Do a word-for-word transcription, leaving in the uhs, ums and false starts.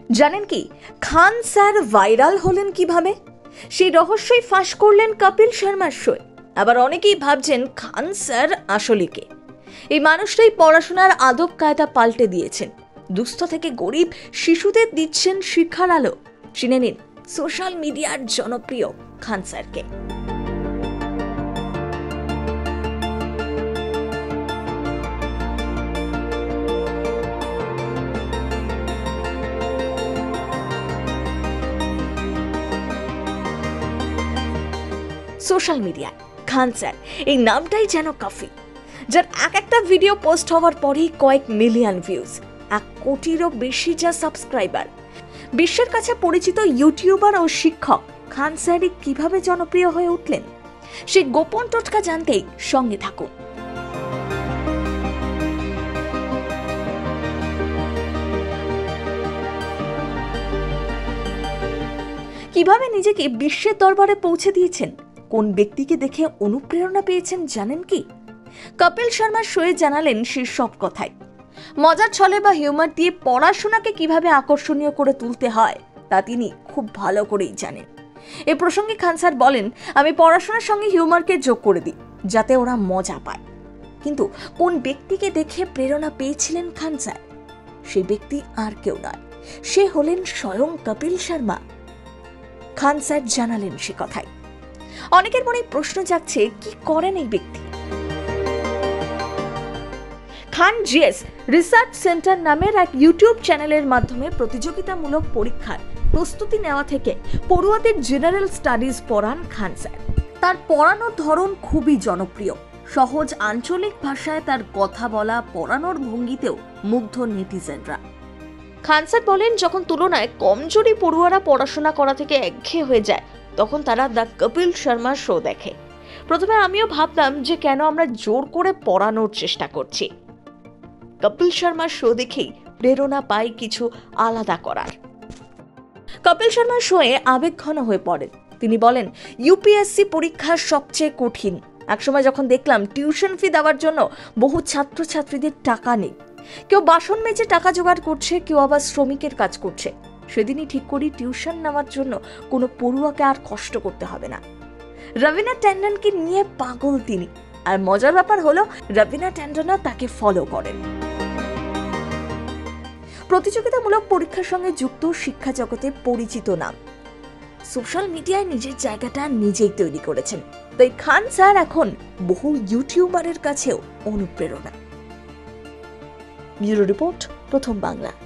জানেন কি খান sir viral হলেন কিভাবে? সেই রহস্যই ফাঁস করলেন কপিল শর্মার শোয়ে। আবার অনেকেই ভাবছেন খান স্যার আসলে কে? এই মানুষটাই পড়াশোনার আদব কায়দা পাল্টে দিয়েছেন, দুস্থ থেকে গরিব শিশুদের দিচ্ছেন শিক্ষার আলো। চিনে নিন সোশ্যাল মিডিয়ার জনপ্রিয় খান স্যারকে। সোশ্যাল মিডিয়ায় খান স্যার এই নামটাই যেন কাফি, যার এক একটা ভিডিও পোস্ট হওয়ার পরেই কয়েক মিলিয়ন ভিউজ, এক কোটিরও বেশি যা সাবস্ক্রাইবার। বিশ্বের কাছে পরিচিত ইউটিউবার ও শিক্ষক খান স্যারই কিভাবে জনপ্রিয় হয়ে উঠলেন, সেই গোপন টোটকা জানতেই সঙ্গে থাকুন। কিভাবে নিজেকে বিশ্বের দরবারে পৌঁছে দিয়েছেন, কোন ব্যক্তিকে দেখে অনুপ্রেরণা পেয়েছেন জানেন কি? কপিল শর্মা শোয়ে জানালেন সেই সব কথাই। মজার ছলে বা হিউমার দিয়ে পড়াশোনাকে কিভাবে আকর্ষণীয় করে তুলতে হয় তা তিনি খুব ভালো করেই জানেন। এ প্রসঙ্গে খান স্যার বলেন, আমি পড়াশোনার সঙ্গে হিউমারকে যোগ করে দিই যাতে ওরা মজা পায়। কিন্তু কোন ব্যক্তিকে দেখে প্রেরণা পেয়েছিলেন খান স্যার? সেই ব্যক্তি আর কেউ নয়, সে হলেন স্বয়ং কপিল শর্মা। খান স্যার জানালেন সে কথাই। অনেকের মনে প্রশ্ন জাগছে, কি করেন এই ব্যক্তি? খান জিএস রিসার্চ সেন্টার নামের এক ইউটিউব চ্যানেলের মাধ্যমে প্রতিযোগিতামূলক পরীক্ষার প্রস্তুতি নেওয়া থেকে পড়ুয়াদের জেনারেল স্টাডিজ পড়ান খান স্যার। তার পড়ানোর ধরন খুবই জনপ্রিয়। সহজ আঞ্চলিক ভাষায় তার কথা বলা, পড়ানোর ভঙ্গিতেও মুগ্ধ নেটিজেনরা। খান স্যার বলেন, যখন তুলনায় কমজোরি পড়ুয়ারা পড়াশোনা করা থেকে একঘেয়ে হয়ে যায়, তখন তারা দ্য কপিল শর্মা শো দেখে। প্রথমে আমিও ভাবতাম যে কেন আমরা জোর করে পড়ানোর চেষ্টা করছি। কপিল শর্মা শো দেখেই প্রেরণা পাই কিছু আলাদা করার। কপিল শর্মা শোয়ে আবেগঘন হয়ে পড়েন। তিনি বলেন, ইউপিএসসি পরীক্ষা সবচেয়ে কঠিন। একসময় যখন দেখলাম টিউশন ফি দেওয়ার জন্য বহু ছাত্রছাত্রীদের টাকা নেই, কেউ বাসন মেজে টাকা জোগাড় করছে, কেউ আবার শ্রমিকের কাজ করছে, সেদিনই ঠিক করি টিউশন নেওয়ার জন্য কোনো পড়ুয়াকে আর কষ্ট করতে হবে না। রবিনা ট্যান্ডনকে নিয়ে পাগল তিনি, আর মজার ব্যাপার হলো রবিনা ট্যান্ডনও তাকে ফলো করেন। প্রতিযোগিতামূলক পরীক্ষার সঙ্গে যুক্ত শিক্ষা জগতে পরিচিত নাম, সোশ্যাল মিডিয়ায় নিজের জায়গাটা নিজেই তৈরি করেছেন। তাই খান স্যার এখন বহু ইউটিউবারের কাছেও অনুপ্রেরণা। ব্যুরো রিপোর্ট, প্রথম বাংলা।